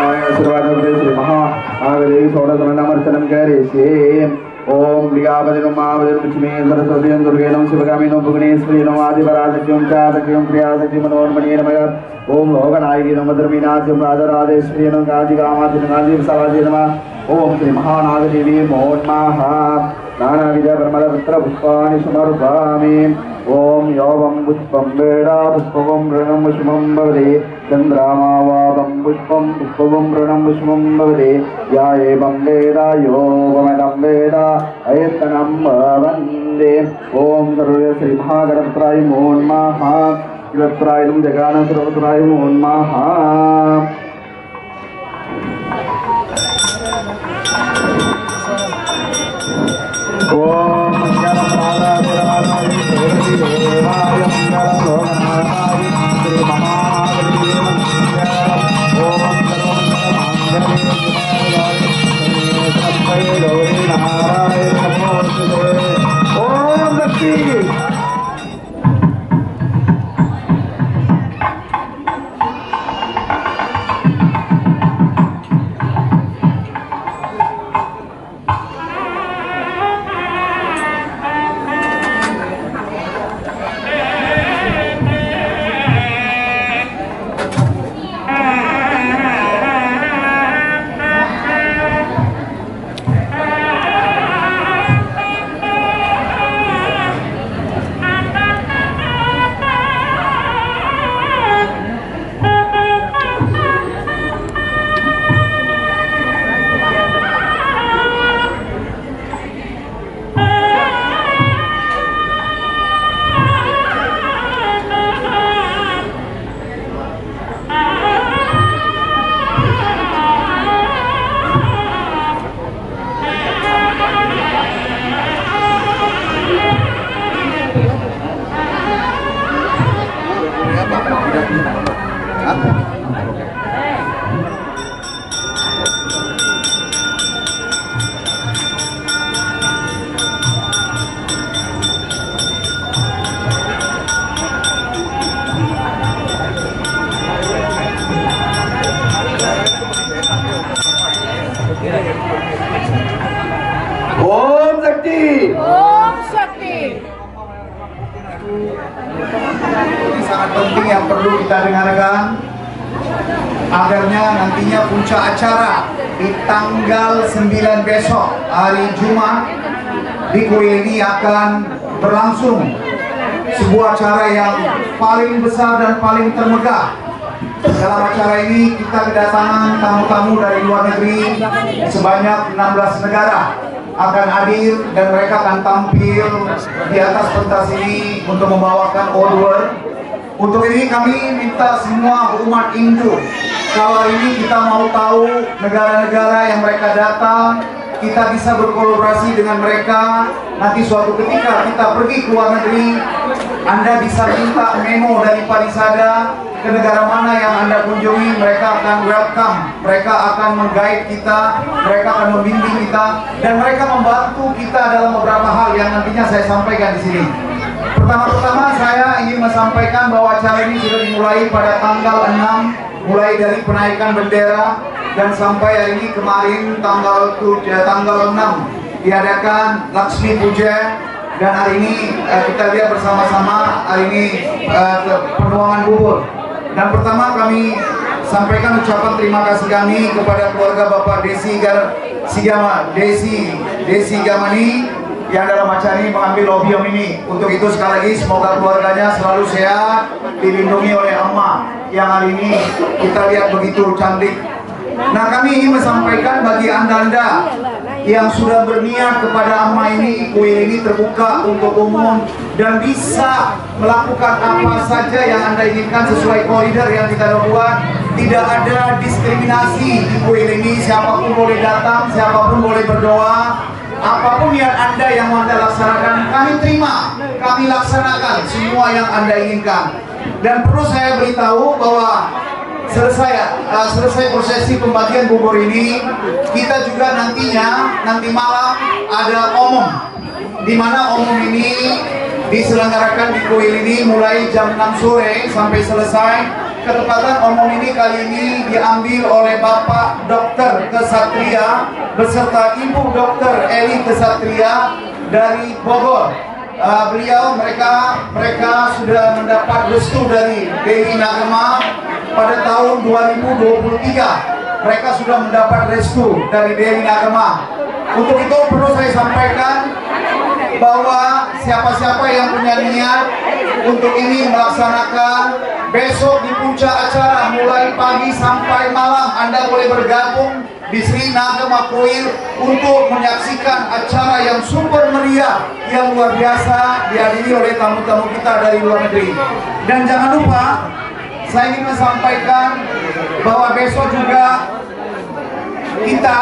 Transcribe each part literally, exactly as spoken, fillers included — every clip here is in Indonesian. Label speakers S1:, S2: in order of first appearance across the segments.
S1: श्री महा आगदेवी षोडशमर्चनम करिष्ये। ओम प्रियापतिं महावज्रलक्ष्मी सरस्वतीं दुर्गेणं शिवगामिनो भुवनेश्वरी नमः आदिपराशक्तिं चाशक्तिं क्रियाशक्तिं मनोन्मणिये नमः। ओम लोकनायकी नमः धर्मीनाथं राजराजेश्वरी नमः कांचीकामाक्षी कांचीविशालाक्षी नमः। ओम श्री महानागदेवी नमो नमः। नानाविध परमलपत्र पुष्पाणि समर्पयामि। ओम योवं पुष्पं वेदा पुष्पकं ऋणं पुष्पं भवति चन्द्रमावादं पुष्पं पुष्पकं ऋणं पुष्पं भवति या एवं वेद योगमदं वेद अयतनं वन्दे। ओम सर्वे श्री महागणपतये नमो नमः। गणपतये नमः जगान सर्वत्राय नमो नमः। ओम
S2: acara di tanggal sembilan besok hari Jumat di kuil ini akan berlangsung sebuah acara yang paling besar dan paling termegah. Dalam acara ini kita kedatangan tamu-tamu dari luar negeri sebanyak enam belas negara akan hadir dan mereka akan tampil di atas pentas ini untuk membawakan Old World. Untuk ini kami minta semua umat Hindu, kalau ini kita mau tahu negara-negara yang mereka datang, kita bisa berkolaborasi dengan mereka. Nanti suatu ketika kita pergi ke luar negeri, Anda bisa minta memo dari Parisada ke negara mana yang Anda kunjungi, mereka akan welcome, mereka akan meng-guide kita, mereka akan membimbing kita, dan mereka membantu kita dalam beberapa hal yang nantinya saya sampaikan di sini. Pertama-tama saya ingin menyampaikan bahwa acara ini sudah dimulai pada tanggal enam, mulai dari penaikan bendera, dan sampai hari ini kemarin tanggal tujuh, tanggal enam diadakan Laksmi Puja, dan hari ini uh, kita lihat bersama-sama hari ini uh, penuangan bubur. Dan pertama kami sampaikan ucapan terima kasih kami kepada keluarga Bapak Desi Gar Sigama Desi Desi Gamani yang dalam acara ini mengambil lobium ini. Untuk itu sekali lagi semoga keluarganya selalu sehat, dilindungi oleh Amma yang hari ini kita lihat begitu cantik. Nah, kami ingin menyampaikan bagi anda-anda yang sudah berniat kepada Amma ini, kuil ini terbuka untuk umum dan bisa melakukan apa saja yang anda inginkan sesuai koridor yang kita buat. Tidak ada diskriminasi di kuil ini, siapapun boleh datang, siapapun boleh berdoa. Apapun niat anda yang anda laksanakan, kami terima, kami laksanakan semua yang anda inginkan. Dan perlu saya beritahu bahwa selesai uh, selesai prosesi pembagian bubur ini, kita juga nantinya nanti malam ada omong, di mana omong ini diselenggarakan di kuil ini mulai jam enam sore sampai selesai. ketepatan omong ini kali ini diambil oleh Bapak Dokter Kesatria beserta Ibu Dokter Eli Kesatria dari Bogor. Uh, beliau mereka mereka sudah mendapat restu dari Dewi Nagama pada tahun dua ribu dua puluh tiga. Mereka sudah mendapat restu dari Dewi Nagama. Untuk itu perlu saya sampaikan bahwa siapa-siapa yang punya niat untuk ini melaksanakan besok di puncak acara mulai pagi sampai malam, Anda boleh bergabung di Sri Nagama Koil untuk menyaksikan acara yang super meriah, yang luar biasa dihadiri oleh tamu-tamu kita dari luar negeri. Dan jangan lupa, saya ingin menyampaikan bahwa besok juga kita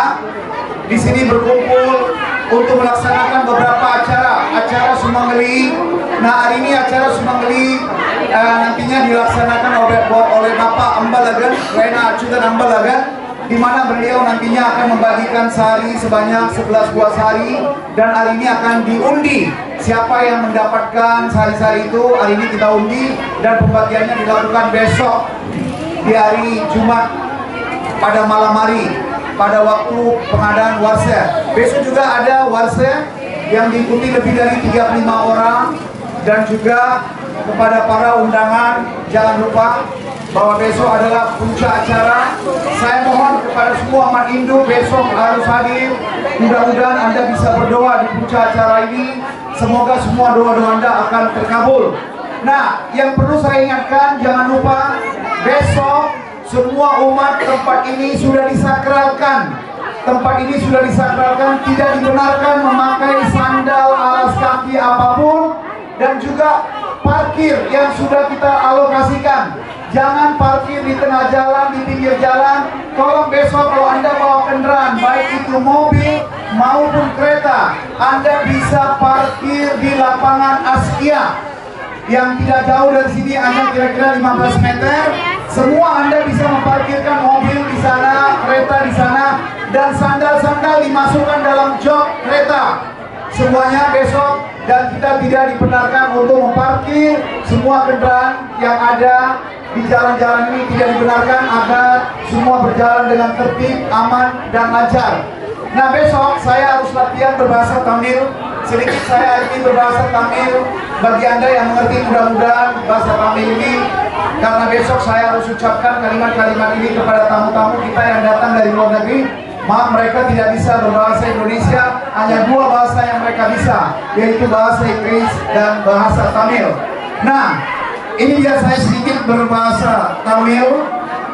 S2: di sini berkumpul untuk melaksanakan beberapa acara, acara Sumangeli. Nah, hari ini acara Sumangeli uh, nantinya dilaksanakan oleh oleh Bapak Ambalagan, Rena Acudan Ambalagan, di mana beliau nantinya akan membagikan sehari sebanyak sebelas buah sehari, dan hari ini akan diundi siapa yang mendapatkan sehari-sehari itu. Hari ini kita undi dan pembagiannya dilakukan besok di hari Jumat pada malam hari, pada waktu pengadaan warse. Besok juga ada warse yang diikuti lebih dari tiga puluh lima orang. Dan juga kepada para undangan, jangan lupa bahwa besok adalah puncak acara. Saya mohon kepada semua umat Hindu besok harus hadir. Mudah-mudahan Anda bisa berdoa di puncak acara ini. Semoga semua doa-doa Anda akan terkabul. Nah, yang perlu saya ingatkan, jangan lupa besok semua umat tempat ini sudah disakralkan. Tempat ini sudah disakralkan, tidak dibenarkan memakai sandal, alas kaki apapun, dan juga parkir yang sudah kita alokasikan. Jangan parkir di tengah jalan, di pinggir jalan. Tolong besok kalau Anda bawa kendaraan, baik itu mobil maupun kereta, Anda bisa parkir di lapangan Askia yang tidak jauh dari sini, hanya kira-kira lima belas meter. Semua Anda bisa memparkirkan mobil di sana, kereta di sana, dan sandal-sandal dimasukkan dalam jok kereta. Semuanya besok, dan kita tidak dibenarkan untuk memparkir semua kendaraan yang ada di jalan-jalan ini, tidak dibenarkan, agar semua berjalan dengan tertib, aman, dan lancar. Nah, besok saya harus latihan berbahasa Tamil. Sedikit saya ingin berbahasa Tamil bagi Anda yang mengerti, mudah-mudahan bahasa Tamil ini, karena besok saya harus ucapkan kalimat-kalimat ini kepada tamu-tamu kita yang datang dari luar negeri. Maaf, mereka tidak bisa berbahasa Indonesia, hanya dua bahasa yang mereka bisa, yaitu bahasa Inggris dan bahasa Tamil. Nah, ini biar saya sedikit berbahasa Tamil,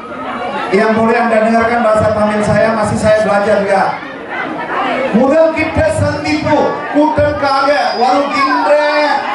S2: yang boleh Anda dengarkan bahasa Tamil saya, masih saya belajar juga. Mudal kita sandipu, kutan kaga, walau kindre,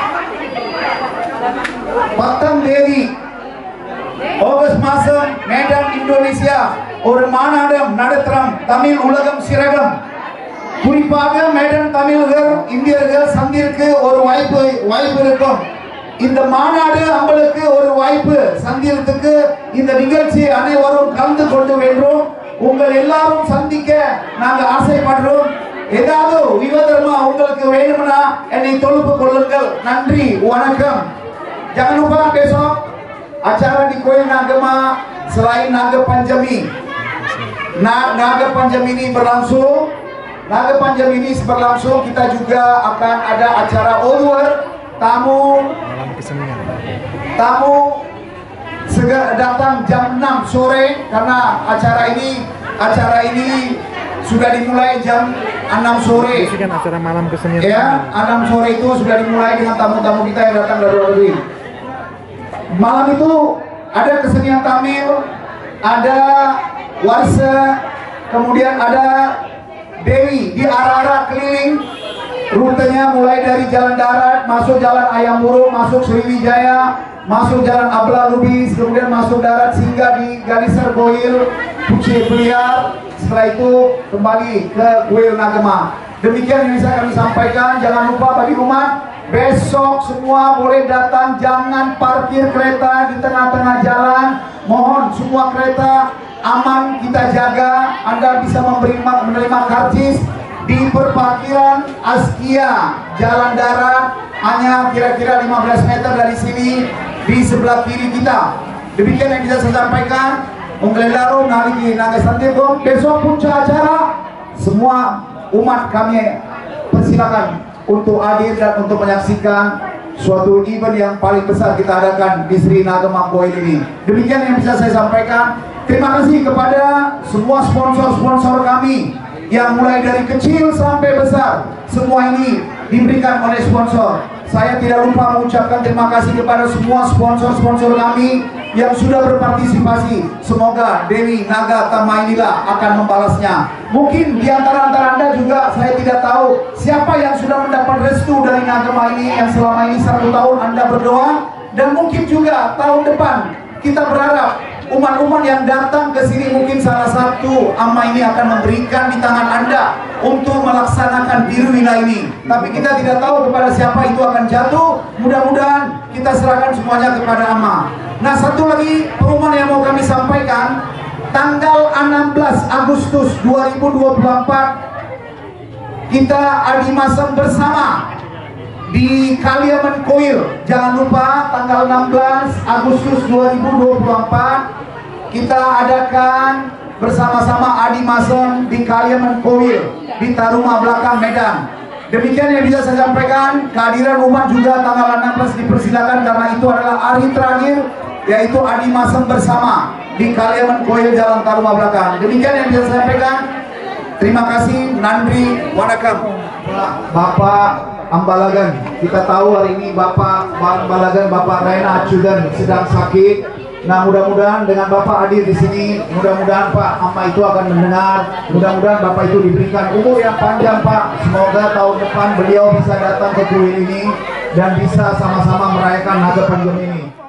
S2: Patang Dewi, August Masam, Medan, Indonesia. ஒரு மாநாடு நடத்துறோம். தமிழ் உலகம் சிறகம். குறிப்பாக மேடன் தமிழர்கள், இந்தியர்கள் சந்திற்கு ஒரு வாய்ப்பு வாய்ப்பு இருக்கும். இந்த மாநாடு உங்களுக்கு ஒரு வாய்ப்பு சந்திரத்துக்கு. இந்த நிகழ்ச்சி அனைவரும் கலந்து கொண்டு வேண்டும். உங்கள் எல்லாரும் சந்திக்க நாங்கள் ஆசைப்படுறோம். ஏதாவது விவரமா உங்களுக்கு வேணும்னா என்னை தொடர்பு கொள்ளுங்கள். நன்றி, வணக்கம். Jangan lupa besok acara di Koil Nagama selain Naga Panjami. Nah, Naga Panjami ini berlangsung. Naga Panjami ini berlangsung. Kita juga akan ada acara Olur. Tamu Tamu segera datang jam enam sore, karena acara ini acara ini sudah dimulai jam enam sore.
S3: Ini kan acara malam kesenian.
S2: Ya, enam sore itu sudah dimulai dengan tamu-tamu kita yang datang dari luar negeri. Malam itu ada kesenian Tamil, ada warsa, kemudian ada Dewi di arah-arah keliling. Rutenya mulai dari jalan darat, masuk jalan Ayam Burung, masuk Sriwijaya, masuk jalan Abla Lubis, kemudian masuk darat singgah di Ganisar Koil, Puci Beliar. Setelah itu kembali ke Koil Nagama. Demikian yang bisa kami sampaikan. Jangan lupa bagi umat, besok semua boleh datang, jangan parkir kereta di tengah-tengah jalan. Mohon semua kereta aman kita jaga. Anda bisa memberi, menerima karcis di perparkiran Askia, jalan darat, hanya kira-kira lima belas meter dari sini, di sebelah kiri kita. Demikian yang bisa saya sampaikan. Ungkelelaro naliki naga santirkom. Besok puncak acara, semua umat kami persilakan untuk hadir dan untuk menyaksikan suatu event yang paling besar kita adakan di Sri Nagama Koil ini. Demikian yang bisa saya sampaikan. Terima kasih kepada semua sponsor-sponsor kami yang mulai dari kecil sampai besar, semua ini diberikan oleh sponsor. Saya tidak lupa mengucapkan terima kasih kepada semua sponsor-sponsor kami yang sudah berpartisipasi. Semoga Dewi Naga Tamainila akan membalasnya. Mungkin di antara-antara Anda juga saya tidak tahu siapa yang sudah mendapat restu dari Nagama ini yang selama ini satu tahun Anda berdoa, dan mungkin juga tahun depan kita berharap umat-umat yang datang ke sini mungkin salah satu amma ini akan memberikan di tangan Anda untuk melaksanakan birwina ini. Tapi kita tidak tahu kepada siapa itu akan jatuh. Mudah-mudahan kita serahkan semuanya kepada amma. Nah, satu lagi pengumuman yang mau kami sampaikan, tanggal enam belas Agustus dua ribu dua puluh empat kita adi masam bersama di Kaliaman Koil. Jangan lupa tanggal enam belas Agustus dua ribu dua puluh empat kita adakan bersama-sama adi masam di Kaliaman Koil di Taruma belakang Medan. Demikian yang bisa saya sampaikan. Kehadiran umat juga tanggal enam belas dipersilakan karena itu adalah hari terakhir, yaitu adi masam bersama di Kaliaman Koil Jalan Taruma belakang. Demikian yang bisa saya sampaikan. Terima kasih. Nandri Wadakam. Bapak Ambalagan, kita tahu hari ini Bapak Ambalagan, Bapak Raina Acudan sedang sakit. Nah, mudah-mudahan dengan Bapak hadir di sini, mudah-mudahan Pak Amma itu akan mendengar. Mudah-mudahan Bapak itu diberikan umur yang panjang, Pak. Semoga tahun depan beliau bisa datang ke kuil ini dan bisa sama-sama merayakan Naga Panjang ini.